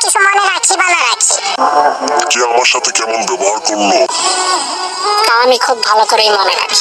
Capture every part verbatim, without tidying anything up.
কিছু মনে রাখি বা না রাখি, কে আমার সাথে কেমন ব্যবহার করলো তা আমি খুব ভালো করেই মনে রাখি।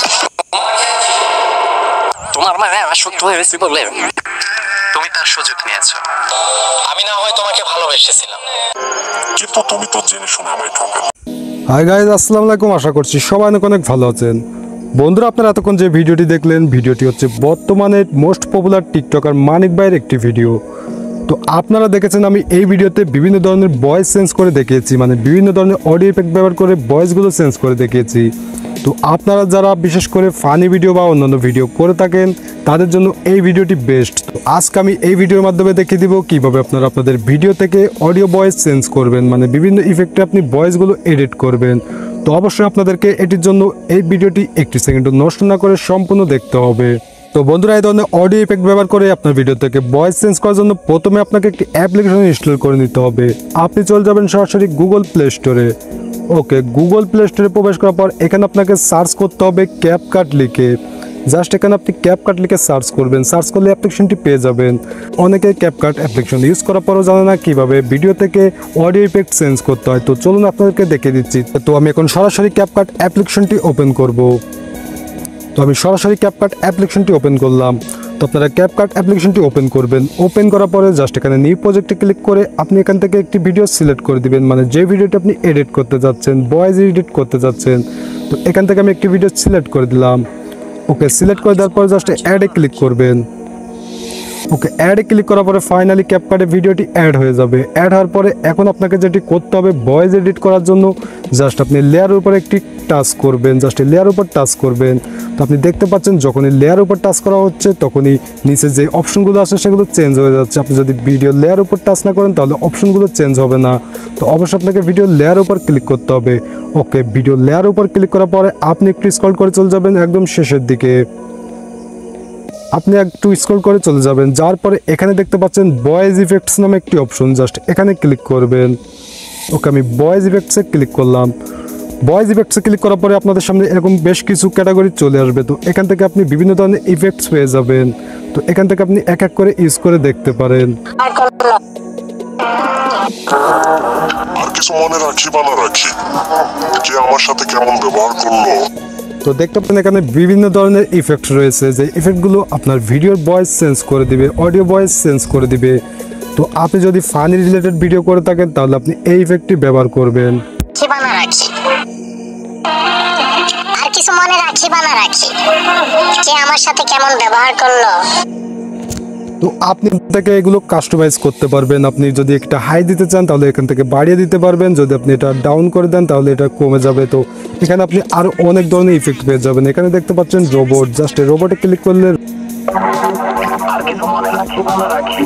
তোমার মা আসক্ত হয়েছে বলে তুমি তার সুযোগ নিয়েছো। আমি না হয় তোমাকে ভালোবেসেছিলাম, কিন্তু তুমি তো জেনে শুনে আমায় ঠকালে। হাই গাইজ, আসসালামু আলাইকুম। আশা করছি সবাই অনেক অনেক ভালো আছেন। বন্ধুরা, আপনারা এতক্ষণ যে ভিডিওটি দেখলেন, ভিডিওটি হচ্ছে বর্তমানে মোস্ট পপুলার টিকটকার মানিক ভাইয়ের একটি ভিডিও। তো আপনারা দেখেছেন আমি এই ভিডিওতে বিভিন্ন ধরনের ভয়েস চেঞ্জ করে দেখিয়েছি, মানে বিভিন্ন ধরনের অডিও ইফেক্ট ব্যবহার করে ভয়েসগুলো চেঞ্জ করে দেখিয়েছি। তো আপনারা যারা বিশেষ করে ফানি ভিডিও বা অন্যান্য ভিডিও করে থাকেন, তাদের জন্য এই ভিডিওটি বেস্ট। তো আজকে আমি এই ভিডিওর মাধ্যমে দেখিয়ে দিব কীভাবে আপনারা আপনাদের ভিডিও থেকে অডিও ভয়েস চেঞ্জ করবেন, মানে বিভিন্ন ইফেক্টে আপনি ভয়েসগুলো এডিট করবেন। তো অবশ্যই আপনাদেরকে এটির জন্য এই ভিডিওটি একটি সেকেন্ডও নষ্ট না করে সম্পূর্ণ দেখতে হবে। তো বন্ধুরা, এই ধরনের অডিও ইফেক্ট ব্যবহার করে আপনার ভিডিও থেকে ভয়েস চেঞ্জ করার জন্য প্রথমে আপনাকে একটি অ্যাপ্লিকেশন ইনস্টল করে নিতে হবে। আপনি চলে যাবেন সরাসরি গুগল প্লে স্টোরে। ওকে, গুগল প্লে স্টোরে প্রবেশ করার পর এখানে আপনাকে সার্চ করতে হবে ক্যাপকাট লিখে। জাস্ট এখানে আপনি ক্যাপকাট লিখে সার্চ করবেন। সার্চ করলে অ্যাপ্লিকেশনটি পেয়ে যাবেন। অনেকে ক্যাপকাট অ্যাপ্লিকেশন ইউজ করার পরও জানে না কীভাবে ভিডিও থেকে অডিও ইফেক্ট চেঞ্জ করতে হয়। তো চলুন আপনাদেরকে দেখিয়ে দিচ্ছি। তো আমি এখন সরাসরি ক্যাপকাট অ্যাপ্লিকেশনটি ওপেন করব। তো আমি সরাসরি ক্যাপকাট অ্যাপ্লিকেশনটি ওপেন করলাম। তো আপনারা ক্যাপকাট অ্যাপ্লিকেশনটি ওপেন করবেন। ওপেন করার পরে জাস্ট এখানে নিউ প্রজেক্টে ক্লিক করে আপনি এখান থেকে একটি ভিডিও সিলেক্ট করে দিবেন, মানে যে ভিডিওটি আপনি এডিট করতে যাচ্ছেন, ভয়েস এডিট করতে যাচ্ছেন। তো এখান থেকে আমি একটি ভিডিও সিলেক্ট করে দিলাম। ওকে, সিলেক্ট করে দেওয়ার পরে জাস্ট অ্যাডে ক্লিক করবেন। ওকে, অ্যাডে ক্লিক করার পরে ফাইনালি ক্যাপকাটে ভিডিওটি অ্যাড হয়ে যাবে। অ্যাড হওয়ার পরে এখন আপনাকে যেটি করতে হবে, ভয়েস এডিট করার জন্য জাস্ট আপনি লেয়ারের উপর একটি টাচ করবেন। জাস্ট লেয়ার উপর টাচ করবেন। তো আপনি দেখতে পাচ্ছেন যখনই লেয়ার উপর টাচ করা হচ্ছে তখনই নিচে যে অপশনগুলো আছে সেগুলো চেঞ্জ হয়ে যাচ্ছে। আপনি যদি ভিডিও লেয়ার উপর টাচ না করেন তাহলে অপশনগুলো চেঞ্জ হবে না। তো অবশ্যই আপনাকে ভিডিও লেয়ার উপর ক্লিক করতে হবে। ওকে, ভিডিও লেয়ার উপর ক্লিক করার পরে আপনি একটু স্ক্রল করে চলে যাবেন একদম শেষের দিকে। আপনি একটু স্ক্রল করে চলে যাবেন, যাওয়ার পরে এখানে দেখতে পাচ্ছেন ভয়েস ইফেক্টস নামে একটি অপশন। জাস্ট এখানে ক্লিক করবেন। ওকে, আমি ভয়েস ইফেক্টসে ক্লিক করলাম। ভয়েস ইফেক্টসে ক্লিক করার পরে আপনাদের সামনে এরকম বেশ কিছু ক্যাটাগরি চলে আসবে। তো এখান থেকে আপনি বিভিন্ন ধরনের ইফেক্টস পেয়ে যাবেন। তো এখান থেকে আপনি এক এক করে ইউজ করে দেখতে পারেন। আর কিছু মনে রাখি বা না রাখি, কে আমার সাথে কেমন ব্যবহার করলো। তো দেখতে পাবেন এখানে বিভিন্ন ধরনের ইফেক্ট রয়েছে, যে ইফেক্টগুলো আপনার ভিডিওর ভয়েস চেঞ্জ করে দিবে, অডিও ভয়েস চেঞ্জ করে দিবে। তো আপনি যদি ফানি রিলেটেড ভিডিও করে থাকেন তাহলে আপনি এই ইফেক্টটি ব্যবহার করবেন। কি বানা রাখি, আর কিছু মনে রাখি বা না রাখি, কে আমার সাথে কেমন ব্যবহার করলো। তো আপনি থেকে এগুলো কাস্টমাইজ করতে পারবেন। আপনি যদি একটা হাই দিতে চান তাহলে এখান থেকে বাড়িয়ে দিতে পারবেন, যদি আপনি এটা ডাউন করে দেন তাহলে এটা কমে যাবে। তো এখানে আপনি আরও অনেক ধরনের ইফেক্ট পেয়ে যাবেন। এখানে দেখতে পাচ্ছেন রোবট। জাস্ট রোবটে ক্লিক করলে আর কিছু মনে রাখি বা না রাখি,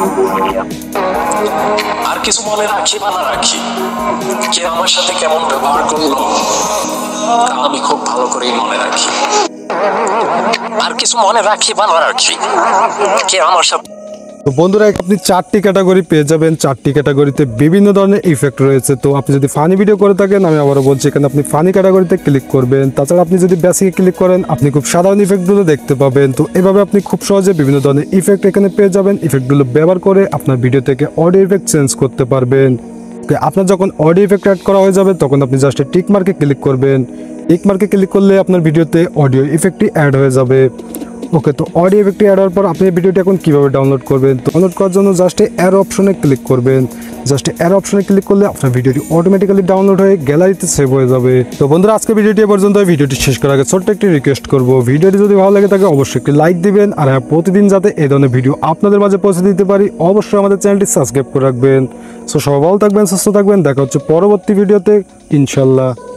আর কিছু মনে রাখি বা না রাখি, কে আমার সাথে কেমন ব্যবহার করলো, তা আমি খুব ভালো করেই মনে রাখি। আর কিছু মনে রাখি বা না রাখি, কে আমার সাথে। তো বন্ধুরা, আপনি চারটি ক্যাটাগরি পেয়ে যাবেন। চারটি ক্যাটাগরিতে বিভিন্ন ধরনের ইফেক্ট রয়েছে। তো আপনি যদি ফানি ভিডিও করে থাকেন, আমি আবারও বলছি, এখানে আপনি ফানি ক্যাটাগরিতে ক্লিক করবেন। তাছাড়া আপনি যদি বেসিকে ক্লিক করেন আপনি খুব সাধারণ ইফেক্টগুলো দেখতে পাবেন। তো এভাবে আপনি খুব সহজে বিভিন্ন ধরনের ইফেক্ট এখানে পেয়ে যাবেন। ইফেক্টগুলো ব্যবহার করে আপনার ভিডিও থেকে অডিও ইফেক্ট চেঞ্জ করতে পারবেন। আপনার যখন অডিও ইফেক্ট অ্যাড করা হয়ে যাবে তখন আপনি জাস্ট টিক মার্কে ক্লিক করবেন। টিক মার্কে ক্লিক করলে আপনার ভিডিওতে অডিও ইফেক্টটি অ্যাড হয়ে যাবে। ওকে, তো অডিও ইফেক্টটি অ্যাড হওয়ার পর আপনি ভিডিওটি এখন কীভাবে ডাউনলোড করবেন। তো ডাউনলোড করার জন্য জাস্ট অ্যারো অপশনে ক্লিক করবেন। জাস্ট অ্যারো অপশনে ক্লিক করলে আপনার ভিডিওটি অটোমেটিক্যালি ডাউনলোড হয়ে গ্যালারিতে সেভ হয়ে যাবে। তো বন্ধুরা, আজকে ভিডিওটি এ পর্যন্ত। ভিডিওটি শেষ করার আগে ছোট্ট একটি রিকোয়েস্ট করবো, ভিডিওটি যদি ভালো লাগে থাকে অবশ্যই একটি লাইক দিবেন। আর হ্যাঁ, প্রতিদিন যাতে এই ধরনের ভিডিও আপনাদের মাঝে পৌঁছে দিতে পারি অবশ্যই আমাদের চ্যানেলটি সাবস্ক্রাইব করে রাখবেন। সো সবাই ভালো থাকবেন, সুস্থ থাকবেন। দেখা হচ্ছে পরবর্তী ভিডিওতে ইনশাল্লাহ।